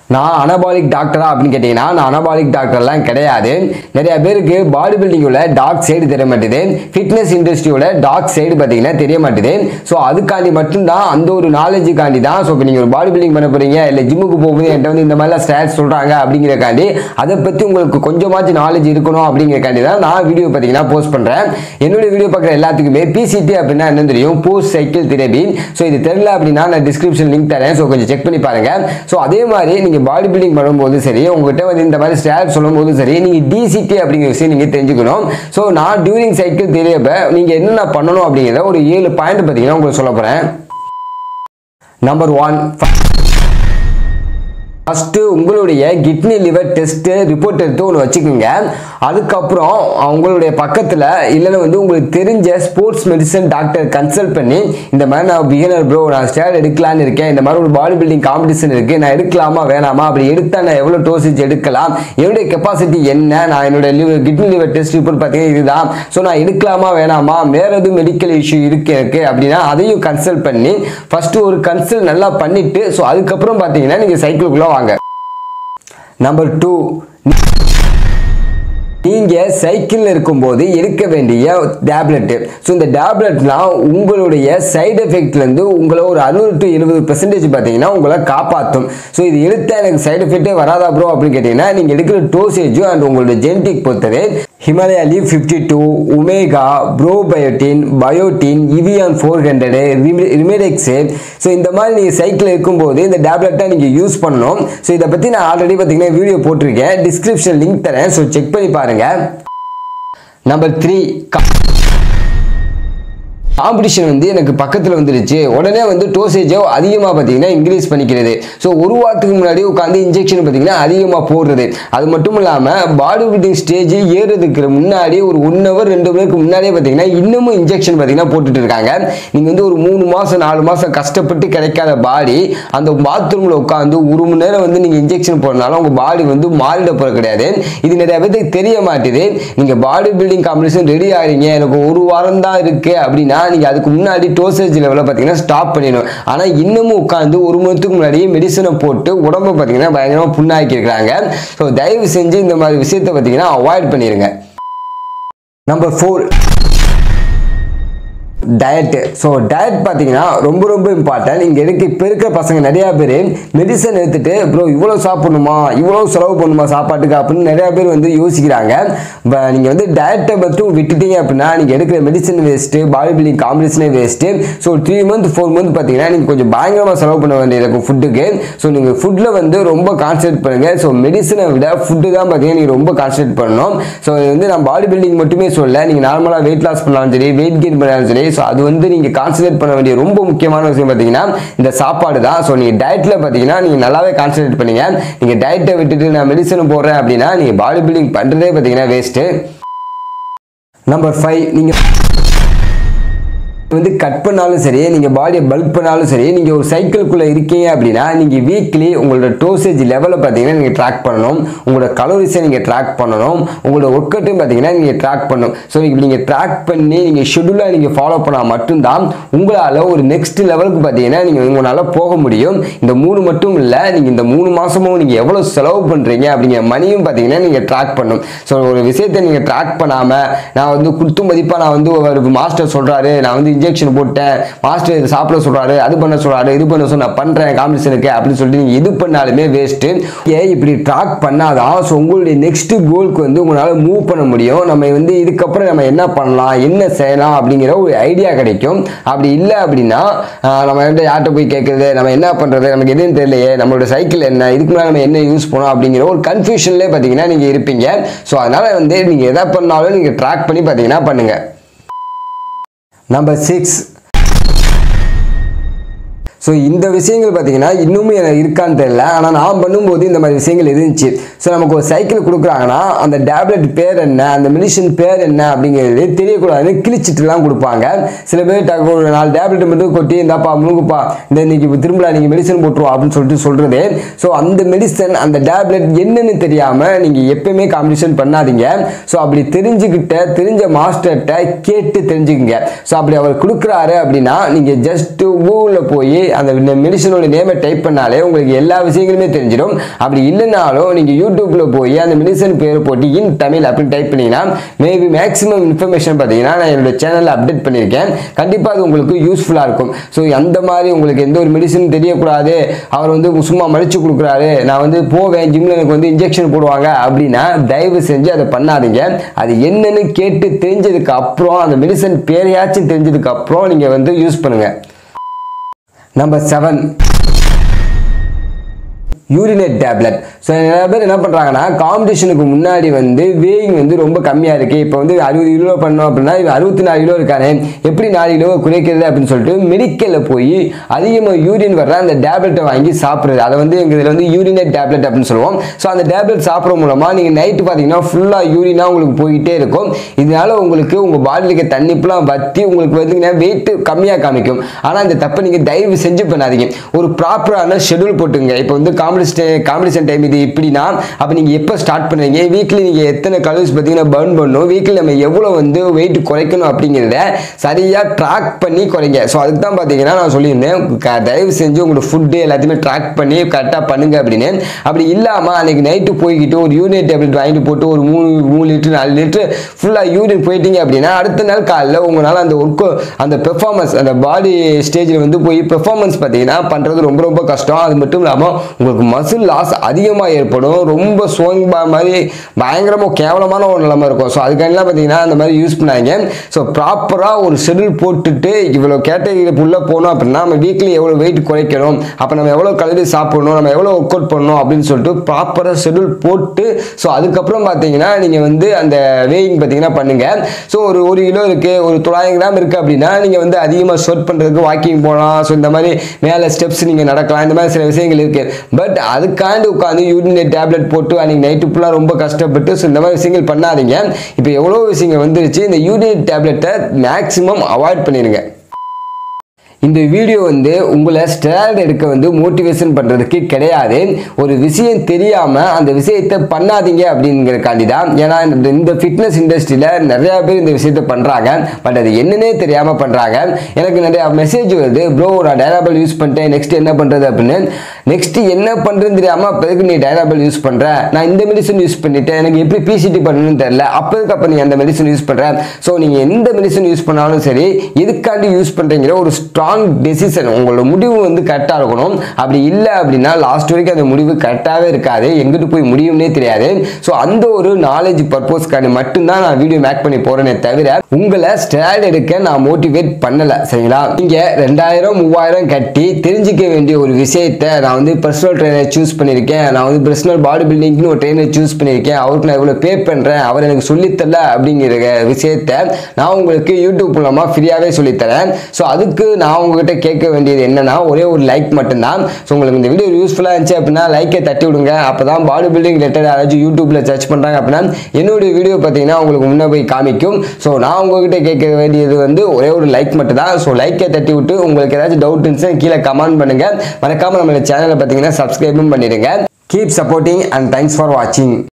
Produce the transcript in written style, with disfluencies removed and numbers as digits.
நான் அனபாலிக் டாக்டரா அப்படின்னு கேட்டீங்கன்னா நான் அனபாலிக் டாக்டர்லாம் கிடையாது. நிறைய பேருக்கு பாடி பில்டிங்கோட டார்க் சைடு தெரிய மாட்டேது, ஃபிட்னஸ் இண்டஸ்ட்ரியோட டார்க் சைடு பார்த்தீங்கன்னா தெரிய மாட்டேது. ஸோ அதுக்காண்டி மட்டும்தான், அந்த ஒரு நாலேஜுக்காண்டி தான். ஸோ இப்போ நீங்கள் ஒரு பாடி பில்டிங் பண்ண போறீங்க, இல்லை ஜிம்முக்கு போகும்போது என்கிட்ட வந்து இந்த மாதிரிலாம் ஸ்டாட்ஸ் சொல்கிறாங்க அப்படிங்கிறக்காண்டி, அதை பற்றி உங்களுக்கு கொஞ்சமாச்சும் நாலேஜ் இருக்கணும் அப்படிங்கிறக்காண்டி தான் நான் வீடியோ பார்த்தீங்கன்னா போஸ்ட் பண்ணுறேன். என்னுடைய வீடியோ பார்க்குற எல்லாத்துக்குமே PCT அப்படின்னா என்ன தெரியும், போஸ்ட் சைக்கிள் தெரபி. ஸோ இது தெரியல அப்படின்னா நான் டிஸ்கிரிப்ஷன் லிங்க் தரேன், ஸோ கொஞ்சம் செக் பண்ணி பாருங்க. ஸோ அதே மாதிரி நீங்கள் பாடி பில்டிங் பண்ணும்போது சரி, உங்ககிட்ட வந்து இந்த மாதிரி ஸ்டாட் சொல்லும் போது சரி, நீங்க DCT அப்படிங்கிற விஷயம் நீங்க தெரிஞ்சுக்கணும். ஸோ நான் டியூரிங் சைக்கிள் தெரியப்ப நீங்க என்னென்ன பண்ணணும் அப்படிங்கிறத ஒரு 7 பாயிண்ட் பார்த்தீங்கன்னா உங்களுக்கு சொல்ல போறேன். நம்பர் 1, ஃபர்ஸ்ட் உங்களுடைய கிட்னி லிவர் டெஸ்ட் ரிப்போர்ட் எடுத்து ஒன்று வச்சுக்கோங்க. அதுக்கப்புறம் உங்களுடைய பக்கத்தில் இல்லைன்னா வந்து உங்களுக்கு தெரிஞ்ச ஸ்போர்ட்ஸ் மெடிசன் டாக்டர் கன்சல்ட் பண்ணி, இந்த மாதிரி நான் பிகினர் ப்ரோ, நான் ஸ்டாட் எடுக்கலான்னு இருக்கேன், இந்த மாதிரி ஒரு பாடி பில்டிங் காம்படிஷன் இருக்கு, நான் எடுக்கலாமா வேணாமா, அப்படி எடுத்தா நான் எவ்வளோ டோசேஜ் எடுக்கலாம், என்னுடைய கெப்பாசிட்டி என்ன, நான் என்னுடைய கிட்னி லிவர் டெஸ்ட் ரிப்போர்ட் பார்த்தீங்கன்னா இதுதான், ஸோ நான் எடுக்கலாமா வேணாமா, வேற எதுவும் மெடிக்கல் இஷ்யூ இருக்கு எனக்கு அப்படின்னா அதையும் கன்சல்ட் பண்ணி ஃபர்ஸ்ட் ஒரு கன்சல்ட் நல்லா பண்ணிட்டு, ஸோ அதுக்கப்புறம் பார்த்தீங்கன்னா நீங்கள் சைக்கிளுக்குள்ள வாங்க. நம்பர் 2, நீங்க சைக்கிள் இருக்கும்போது எடுக்க வேண்டிய டேப்லெட். ஸோ இந்த டேப்லெட்லாம் உங்களுடைய சைடு எஃபெக்ட்லேருந்து உங்களை ஒரு 60 to 70% பார்த்தீங்கன்னா உங்களை காப்பாற்றும். ஸோ இது எடுத்தா எனக்கு சைடு எஃபெக்டே வராதா ப்ரோ அப்படின்னு கேட்டீங்கன்னா, நீங்கள் எடுக்கிற டோசேஜும் அண்ட் உங்களோட ஜெனடிக் பொறுத்தது. Himalaya Liv 52, omega, probiotin, biotin, Evion 400, ரிமெடெக்ஸ். ஸோ இந்த மாதிரி நீங்கள் சைக்கிள் இருக்கும்போது இந்த டேப்லெட்டை நீங்கள் யூஸ் பண்ணணும். ஸோ இதை பற்றி நான் ஆல்ரெடி பார்த்தீங்கன்னா வீடியோ போட்டிருக்கேன், டிஸ்கிரிப்ஷன் லிங்க் தரேன், ஸோ செக் பண்ணி பாருங்க. நம்பர் 3, காம்படிஷன் வந்து எனக்கு பக்கத்தில் வந்துருச்சு, உடனே வந்து டோசேஜோ அதிகமாக பார்த்தீங்கன்னா இன்க்ரீஸ் பண்ணிக்கிறது. ஸோ ஒரு வாரத்துக்கு முன்னாடி உட்காந்து இன்ஜெக்ஷன் பார்த்தீங்கன்னா அதிகமாக போடுறது. அது மட்டும் இல்லாமல் பாடி பில்டிங் ஸ்டேஜ் ஏறுறதுக்கு முன்னாடி ஒரு 1 hour 2 மணிக்கு முன்னாடியே பார்த்தீங்கன்னா இன்னமும் இன்ஜெக்ஷன் பார்த்தீங்கன்னா போட்டுட்டு இருக்காங்க. நீங்கள் வந்து ஒரு 3 மாதம் 4 மாதம் கஷ்டப்பட்டு கிடைக்காத பாடி அந்த பாத்ரூமில் உட்காந்து 1 மணி நேரம் வந்து நீங்கள் இன்ஜெக்ஷன் போடுறதுனால உங்கள் பாடி வந்து மாறிட போகிற கிடையாது. இது நிறைய பேருக்கு தெரிய மாட்டேது. நீங்கள் பாடி பில்டிங் காம்படிஷன் ரெடி ஆகிறீங்க, எனக்கு 1 வாரம் தான் இருக்கு அப்படின்னா நீங்க அதுக்கு முன்னாடி டோசேஜ் லெவலை பார்த்தீங்கன்னா ஸ்டாப் பண்ணிடணும். ஆனால் இன்னமும் உட்காந்து 1 மாதத்துக்கு முன்னாடியே மெடிசனை போட்டு உடம்பை பார்த்தீங்கன்னா பயங்கரமாக புண்ணாக்கி இருக்கிறாங்க. ஸோ தயவு செஞ்சு இந்த மாதிரி விஷயத்தை பார்த்தீங்கன்னா அவாய்ட் பண்ணிடுங்க. Number 4, diet. ஸோ டயட் பார்த்தீங்கன்னா ரொம்ப ரொம்ப இம்பார்ட்டன்ட். இங்கே இப்போ இருக்கிற பசங்க நிறையா பேர் மெடிசன் எடுத்துட்டு ப்ரோ இவ்வளோ சாப்பிடணுமா, இவ்வளோ செலவு பண்ணணுமா சாப்பாட்டுக்கு அப்படின்னு நிறையா பேர் வந்து யோசிக்கிறாங்க. நீங்கள் வந்து டயட்டை மட்டும் விட்டுட்டீங்க அப்படின்னா நீங்கள் எடுக்கிற மெடிசன் வேஸ்ட்டு, பாடி பில்டிங் காம்படிஷனே வேஸ்ட்டு. ஸோ 3 month 4 month பார்த்தீங்கன்னா நீங்கள் கொஞ்சம் பயங்கரமாக செலவு பண்ண வேண்டியது இருக்கும் ஃபுட்டுக்கு. ஸோ நீங்கள் ஃபுட்டில் வந்து ரொம்ப கான்சன்ட்ரேட் பண்ணுங்கள். ஸோ மெடிசனை விட ஃபுட்டு தான் பார்த்தீங்கன்னா நீங்கள் ரொம்ப கான்சன்ட்ரேட் பண்ணணும். ஸோ இது வந்து நான் பாடி பில்டிங் மட்டுமே சொல்ல, நீங்கள் நார்மலாக வெயிட் லாஸ் பண்ணாலும் சரி, வெயிட் கெயின் பண்ணாலும் சரி, ஸோ அது வந்து நீங்கள் கான்சன்ட்ரேட் பண்ண வேண்டிய ரொம்ப முக்கியமான விஷயம் பார்த்தீங்கன்னா இந்த சாப்பாடு தான். ஸோ நீங்கள் டயட்டில் பார்த்தீங்கன்னா நீங்கள் நல்லாவே கான்சன்ட்ரேட் பண்ணீங்க. நீங்கள் டயட்டை விட்டுட்டு நான் மெடிசன் போடுறேன் அப்படின்னா நீங்கள் பாடி பில்டிங் பண்ணுறதே பார்த்தீங்கன்னா வேஸ்ட்டு. நம்பர் 5, நீங்கள் வந்து கட் பண்ணாலும் சரி, நீங்கள் பாடியை பல்க் பண்ணாலும் சரி, நீங்கள் ஒரு சைக்கிள்குள்ளே இருக்கீங்க அப்படின்னா நீங்கள் வீக்லி உங்களோட டோசேஜ் லெவலை பார்த்தீங்கன்னா நீங்கள் ட்ராக் பண்ணணும், உங்களோட கலோரிஸை நீங்கள் ட்ராக் பண்ணணும், உங்களோட ஒர்க் அவுட்டையும் பார்த்தீங்கன்னா நீங்கள் ட்ராக் பண்ணணும். ஸோ நீங்கள் ட்ராக் பண்ணி நீங்கள் ஷெடியூலாக நீங்கள் ஃபாலோ பண்ணால் மட்டும்தான் உங்களால் ஒரு நெக்ஸ்ட் லெவலுக்கு பார்த்தீங்கன்னா நீங்கள் உங்களால் போக முடியும். இந்த 3 மட்டும் இல்லை, நீங்கள் இந்த 3 மாதமும் நீங்கள் எவ்வளோ செலவு பண்ணுறீங்க அப்படிங்கிற மணியும் பார்த்தீங்கன்னா நீங்கள் ட்ராக் பண்ணணும். ஸோ ஒரு விஷயத்தை நீங்கள் ட்ராக் பண்ணாமல் நான் வந்து குத்து மதிப்பாக நான் வந்து ஒரு மாஸ்டர் சொல்கிறாரு, நான் வந்து இன்ஜெக்ஷன் போட்டேன், மாஸ்டர் இது சாப்பிட சொல்றாரு, அது பண்ண சொல்றாரு, இது பண்ண சொல்ல நான் பண்றேன் காம்படிஷனுக்கு அப்படின்னு சொல்லிட்டு நீங்க இது பண்ணாலுமே வேஸ்ட். இப்படி ட்ராக் பண்ணாதான் ஸோ உங்களுடைய நெக்ஸ்ட் கோலுக்கு வந்து உங்களால மூவ் பண்ண முடியும். நம்ம வந்து இதுக்கப்புறம் நம்ம என்ன பண்ணலாம், என்ன செய்யலாம் அப்படிங்கிற ஒரு ஐடியா கிடைக்கும். அப்படி இல்லை அப்படின்னா நம்ம வந்து யார்கிட்ட போய் கேட்கறது, நம்ம என்ன பண்றது, நமக்கு எதுவும் தெரியலையே, நம்மளோட சைக்கிள் என்ன, இதுக்கு முன்னாடி நம்ம என்ன யூஸ் பண்ணோம் அப்படிங்கிற ஒரு கன்ஃபியூஷன்லேயே பார்த்தீங்கன்னா நீங்க இருப்பீங்க. ஸோ அதனால வந்து நீங்க எதை பண்ணாலும் நீங்க ட்ராக் பண்ணி பார்த்தீங்கன்னா பண்ணுங்க. நம்பர் 6, ஸோ இந்த விஷயங்கள் பார்த்தீங்கன்னா இன்னுமே எனக்கு இருக்கான்னு தெரியல, ஆனால் நான் பண்ணும்போது இந்த மாதிரி விஷயங்கள் இருந்துச்சு. ஸோ நமக்கு ஒரு சைக்கிள் கொடுக்குறாங்கன்னா அந்த டேப்லெட் பேர் என்ன, அந்த மெடிசன் பேர் என்ன அப்படிங்கிறது தெரியக்கூடாதுன்னு கிழிச்சிட்டுலாம் கொடுப்பாங்க. சில பேர் ஒரு 4 டேப்லெட் மட்டும் கொட்டி இந்தாப்பா முழுங்குப்பா, இந்த இன்னைக்கு திரும்ப நீங்கள் மெடிசன் போட்டுருவோம் அப்படின்னு சொல்லிட்டு சொல்கிறது. ஸோ அந்த மெடிசன் அந்த டேப்லெட் என்னன்னு தெரியாமல் நீங்கள் எப்பயுமே காம்படிஷன் பண்ணாதீங்க. ஸோ அப்படி தெரிஞ்ச மாஸ்டர்கிட்ட கேட்டு தெரிஞ்சுக்குங்க. ஸோ அப்படி அவர் கொடுக்குறாரு அப்படின்னா நீங்கள் ஜஸ்ட் கூகுளில் போய் அந்த மெடிசனோட நேமை டைப் பண்ணாலே உங்களுக்கு எல்லா விஷயங்களுமே தெரிஞ்சிடும். அப்படி இல்லைனாலும் நீங்கள் யூடியூப்ல போய் அந்த மெடிசன் பேரை போட்டு இன் தமிழ் அப்படின்னு டைப் பண்ணீங்கன்னா மேபி மேக்ஸிமம் இன்ஃபர்மேஷன் பார்த்தீங்கன்னா நான் என்னோட சேனலில் அப்டேட் பண்ணியிருக்கேன். கண்டிப்பாக அது உங்களுக்கு யூஸ்ஃபுல்லாக இருக்கும். ஸோ அந்த மாதிரி உங்களுக்கு எந்த ஒரு மெடிசன் தெரியக்கூடாது, அவர் வந்து சும்மா மடிச்சு கொடுக்குறாரு, நான் வந்து போவேன் ஜிம்ல எனக்கு வந்து இன்ஜெக்ஷன் போடுவாங்க அப்படின்னா தயவு செஞ்சு அதை பண்ணாதீங்க. அது என்னன்னு கேட்டு தெரிஞ்சதுக்கு அப்புறம் அந்த மெடிசன் பேரையாச்சும் தெரிஞ்சதுக்கு அப்புறம் நீங்கள் வந்து யூஸ் பண்ணுங்க. Number 7, urinate tablet. ஸோ நிறைய பேர் என்ன பண்ணுறாங்கன்னா காம்படிஷனுக்கு முன்னாடி வந்து வேயிங் வந்து ரொம்ப கம்மியாக இருக்குது, இப்போ வந்து 60 கிலோ பண்ணோம் அப்படின்னா இப்போ 64 கிலோ இருக்கானே எப்படி 4 கிலோ குறைக்கிறது அப்படின்னு சொல்லிட்டு மெடிக்கலில் போய் அதிகமாக யூரின் வர்ற அந்த டேப்லெட்டை வாங்கி சாப்பிட்றது. அதை வந்து எங்கள் இதில் வந்து யூரினேட் டேப்லெட் அப்படின்னு சொல்லுவோம். ஸோ அந்த டேப்லெட் சாப்பிட்ற மூலமாக நீங்கள் நைட்டு பார்த்தீங்கன்னா ஃபுல்லாக யூரினாக உங்களுக்கு போய்கிட்டே இருக்கும். இதனால உங்களுக்கு உங்கள் பாடியில் இருக்க தண்ணி ஃபுல்லாக வற்றி உங்களுக்கு பார்த்தீங்கன்னா வெயிட் கம்மியாக காமிக்கும். ஆனால் இந்த தப்பை நீங்கள் தயவு செஞ்சு பண்ணாதீங்க. ஒரு ப்ராப்பரான ஷெடியூல் போட்டுங்க. இப்போ வந்து காம்படிஷன் டைம் இது இப்படின்னா அப்போ நீங்கள் எப்போ ஸ்டார்ட் பண்ணுறீங்க, வீக்லி நீங்கள் எத்தனை கலோரிஸ் பார்த்தீங்கன்னா பர்ன் பண்ணணும், வீக்லி நம்ம எவ்வளோ வந்து வெயிட் குறைக்கணும் அப்படிங்கிறத சரியாக ட்ராக் பண்ணி குறைங்க. ஸோ அதுக்கு தான் பார்த்தீங்கன்னா நான் சொல்லியிருந்தேன் தயவு செஞ்சு உங்களோட ஃபுட்டு எல்லாத்தையுமே ட்ராக் பண்ணி கரெக்டாக பண்ணுங்க அப்படின்னு. அப்படி இல்லாமல் அன்றைக்கி நைட்டு போய்கிட்டு ஒரு யூரின் டேப்லெட் வாங்கிட்டு போட்டு ஒரு 3 லிட்டர் 4 லிட்டர் ஃபுல்லாக யூரின் போயிட்டீங்க அப்படின்னா அடுத்த நாள் காலையில் உங்களால் அந்த ஒர்க்கு அந்த பெர்ஃபார்மன்ஸ் அந்த பாடி ஸ்டேஜில் வந்து போய் பெர்ஃபார்மன்ஸ் பார்த்தீங்கன்னா பண்ணுறது ரொம்ப ரொம்ப கஷ்டம். அது மட்டும் இல்லாமல் உங்களுக்கு மசில் லாஸ் அதிகமாக ஏற்படும். ரொம்ப சோங்கா மாதிரி பயங்கரமாக கேவலமான ஒரு நிலைமை இருக்கும். ஸோ அதுக்காகலாம் பார்த்தீங்கன்னா அந்த மாதிரி யூஸ் பண்ணாங்க. ஸோ ப்ராப்பராக ஒரு ஷெடியூல் போட்டுட்டு இவ்வளோ கேட்டகரியில் உள்ளே போனோம் அப்படின்னா நம்ம வீக்லி எவ்வளோ வெயிட் குறைக்கணும், அப்போ நம்ம எவ்வளோ கலரி சாப்பிடணும், நம்ம எவ்வளோ ஒர்க் அவுட் பண்ணணும் அப்படின்னு சொல்லிட்டு ப்ராப்பராக ஷெடியூல் போட்டு ஸோ அதுக்கப்புறம் பார்த்தீங்கன்னா நீங்கள் வந்து அந்த வேயிங் பார்த்தீங்கன்னா பண்ணுங்க. ஸோ ஒரு 1 கிலோ இருக்குது, ஒரு 900 கிராம் இருக்குது அப்படின்னா நீங்கள் வந்து அதிகமாக ஸ்வெட் பண்ணுறதுக்கு வாக்கிங் போகலாம். ஸோ இந்த மாதிரி மேலே ஸ்டெப்ஸ் நீங்கள் நடக்கலாம். இந்த மாதிரி சில விஷயங்கள் இருக்குது. பட் அதுக்காண்டு உட்காந்து யூரினேட் டேப்லெட் போட்டு அன்றைக்கி நைட்டு ஃபுல்லாக ரொம்ப கஷ்டப்பட்டு ஸோ இந்த மாதிரி விஷயங்கள் பண்ணாதீங்க. இப்போ எவ்வளோ விஷயங்கள் வந்துருச்சு. இந்த யூரினேட் டேப்லெட்டை மேக்ஸிமம் அவாய்ட் பண்ணிடுங்க. இந்த வீடியோ வந்து உங்களை ஸ்டெராய்டு எடுக்க வந்து மோட்டிவேஷன் பண்ணுறதுக்கு கிடையாது. ஒரு விஷயம் தெரியாமல் அந்த விஷயத்தை பண்ணாதீங்க அப்படிங்கிறக்காண்டி தான். ஏன்னா இந்த ஃபிட்னஸ் இண்டஸ்ட்ரியில் நிறையா பேர் இந்த விஷயத்தை பண்ணுறாங்க. பட் அது என்னன்னே தெரியாமல் பண்ணுறாங்க. எனக்கு நிறையா மெசேஜ் வருது, ப்ரோ நான் டைனாபிள் யூஸ் பண்ணிட்டேன், நெக்ஸ்ட் என்ன பண்ணுறது அப்படின்னு. நெக்ஸ்ட் என்ன பண்ணுறதுன்னு தெரியாமல் அப்போதுக்கு நீ டைனாபிள் யூஸ் பண்ணுற, நான் இந்த மெடிசன் யூஸ் பண்ணிட்டேன், எனக்கு எப்படி பிசிடி பண்ணணும்னு தெரியல, அப்போதுக்கு அப்போ நீ அந்த மெடிசன் யூஸ் பண்ணுற. ஸோ நீங்கள் எந்த மெடிசன் யூஸ் பண்ணாலும் சரி எதுக்காண்டி யூஸ் பண்ணுறீங்கிற ஒரு ஸ்ட்ராங் டெசிஷன் உங்களோட முடிவு வந்து கரெக்டாக இருக்கணும். அப்படி இல்லை அப்படின்னா லாஸ்ட் வரைக்கும் அந்த முடிவு கரெக்டாகவே இருக்காது, எங்கிட்டு போய் முடியும்னே தெரியாது. ஸோ அந்த ஒரு நாலேஜ் பர்பஸ்க்காண்டி மட்டும்தான் நான் வீடியோ மேக் பண்ணி போகிறேனே தவிர உங்களை ஸ்டெராய்டு எடுக்க நான் மோட்டிவேட் பண்ணலை. சரிங்களா? நீங்கள் 2000 3000 கட்டி தெரிஞ்சிக்க வேண்டிய ஒரு விஷயத்தை நான் வந்து பர்சனல் ட்ரெயினர் சூஸ் பண்ணியிருக்கேன், நான் வந்து பர்சனல் பாடி பில்டிங்னு ஒரு ட்ரெயினர் சூஸ் பண்ணியிருக்கேன், அவருக்கு நான் இவ்வளோ பே பண்ணுறேன், அவர் எனக்கு சொல்லித்தரல அப்படிங்கிற விஷயத்தை நான் உங்களுக்கு யூடியூப் மூலமாக ஃப்ரீயாகவே சொல்லித்தரேன். ஸோ அதுக்கு நான் உங்ககிட்ட கேட்க வேண்டியது என்னன்னா ஒரே ஒரு லைக் மட்டும்தான். ஸோ உங்களுக்கு இந்த வீடியோ யூஸ்ஃபுல்லாக இருந்துச்சு அப்படின்னா லைக்கை தட்டி விடுங்க. அப்போ தான் பாடி பில்டிங் ரிலேட்டட் யாராச்சும் யூடியூப்ல சர்ச் பண்ணுறாங்க அப்படின்னா என்னுடைய வீடியோ பார்த்தீங்கன்னா உங்களுக்கு முன்னே போய் காமிக்கும். ஸோ நான் உங்ககிட்ட கேட்க வேண்டியது வந்து ஒரே ஒரு லைக் மட்டும் தான். ஸோ லைக்கை தட்டி விட்டு உங்களுக்கு ஏதாச்சும் டவுட் இருந்துச்சுன்னா கீழே கமெண்ட் பண்ணுங்க. மறக்காம நம்ம சேனலை பார்த்தீங்கன்னா சப்ஸ்கிரைபும் பண்ணிடுங்க. Keep supporting and thanks for வாட்சிங்.